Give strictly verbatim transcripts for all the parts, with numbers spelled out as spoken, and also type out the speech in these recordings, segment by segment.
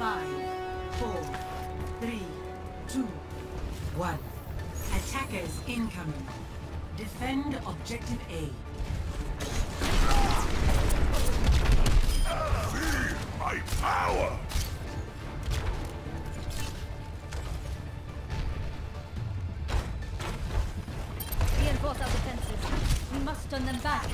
Five, four, three, two, one. Attackers incoming. Defend objective A. See my power! Reinforce our defenses. We must turn them back.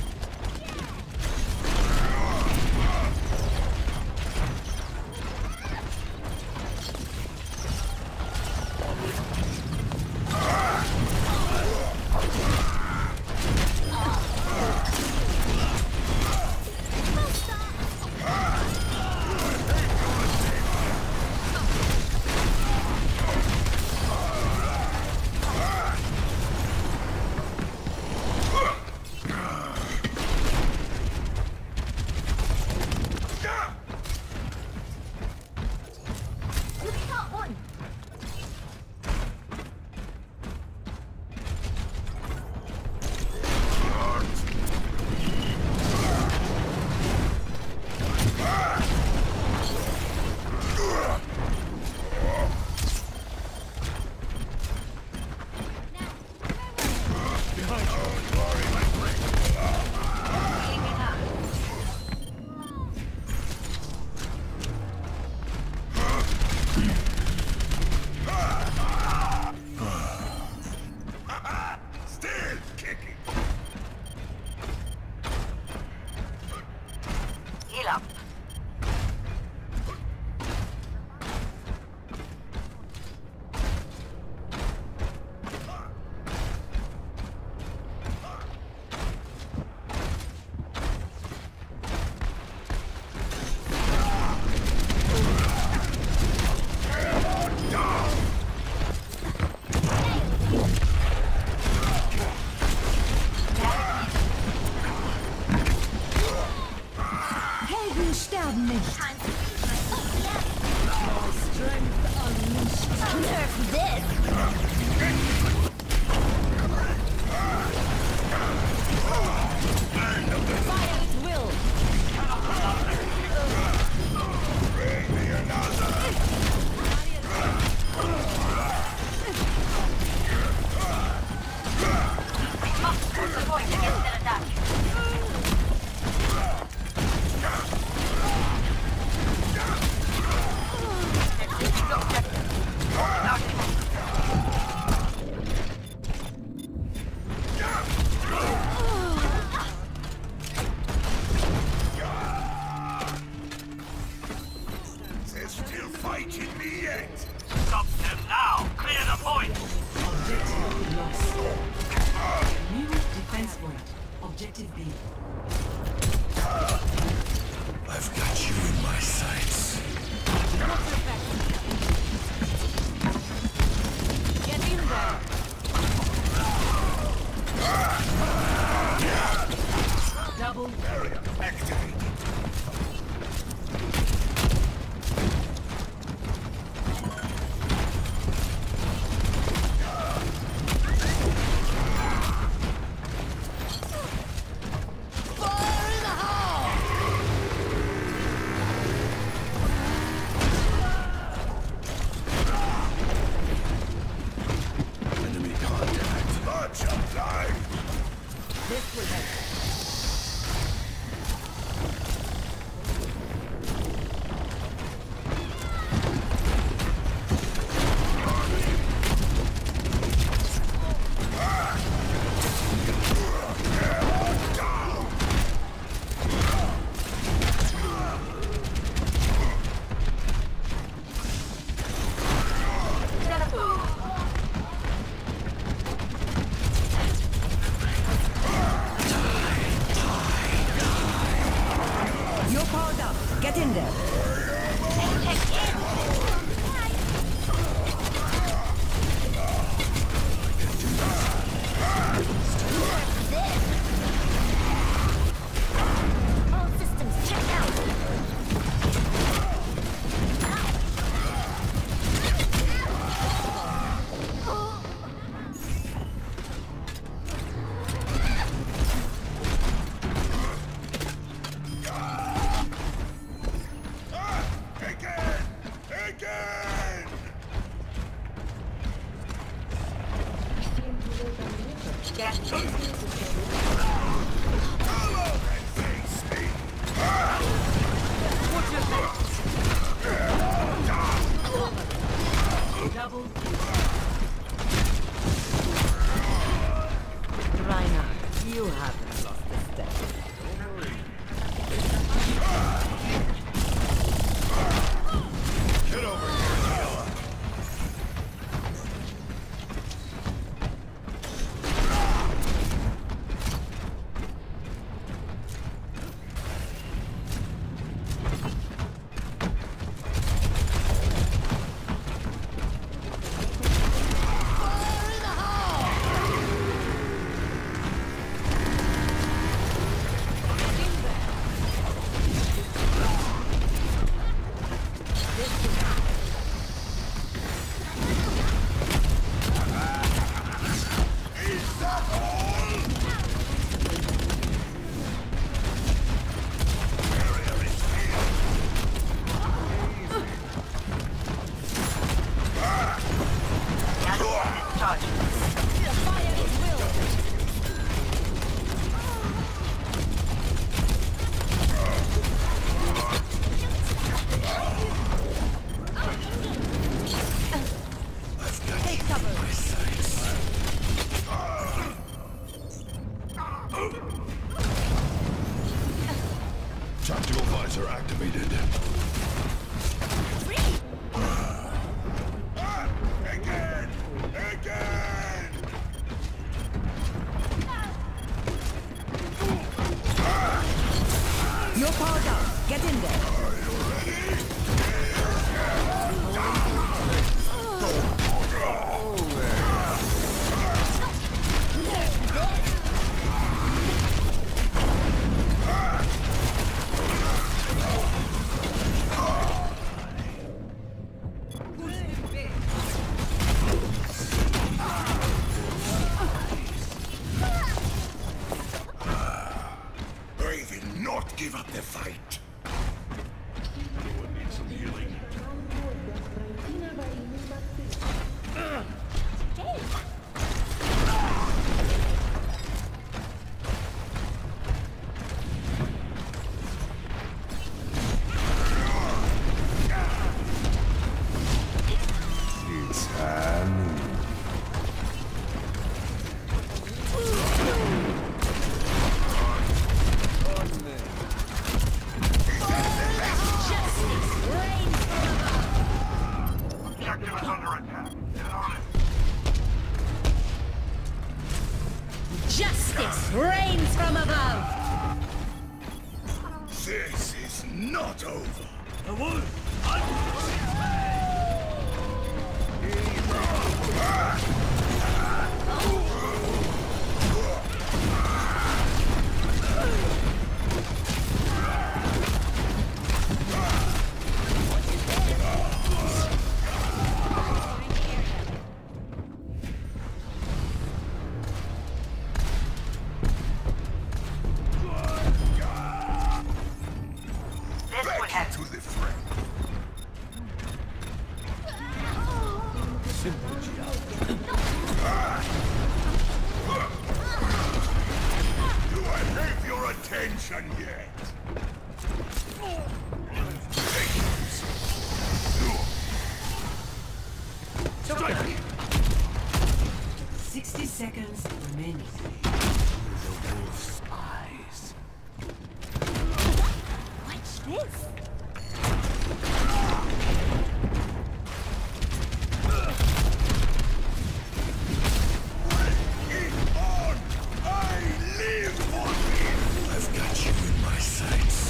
sterben nicht. Nerf this! Fire at will! Bring me another! Put the point against an attack. They're still fighting me yet! Stop them now! Clear the point! Objective lost. New defense point. Objective B. I've got you in my sights. Get in there! Double Barrier activated. Enemy contact. Launch applied. this will help. You're powered up. Get in there. All systems checked out! Again! Double kill. Reiner, you haven't lost a step. Get over here, Sheila. Tactical visor activated. Again! Again! You're powered up. Get in there. They will not give up the fight. Anyone need some healing? It's Annie. Objective is under attack. Get on it. Justice reigns from above. This is not over. The wolf! Back to the front. Do I have your attention yet? Strike! Sixty seconds remaining. The wolf's eyes. Watch this. Keep on! I live for it! I've got you in my sights.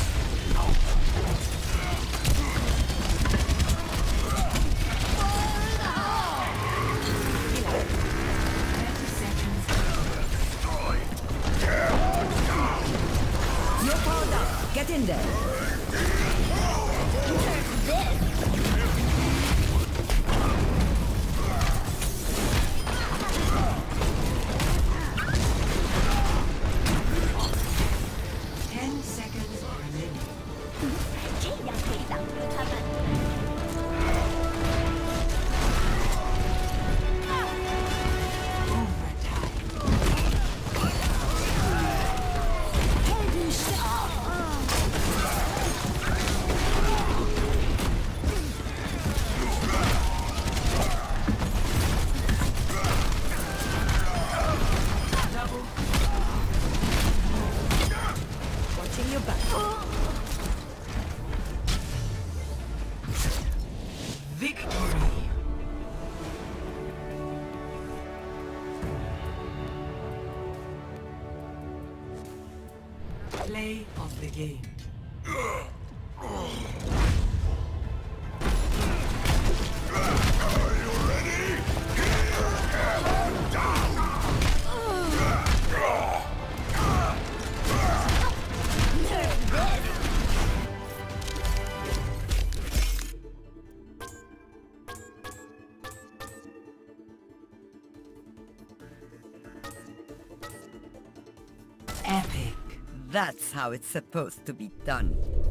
Thirty seconds. Destroyed. of the game. Are you ready? Down! Epic. That's how it's supposed to be done.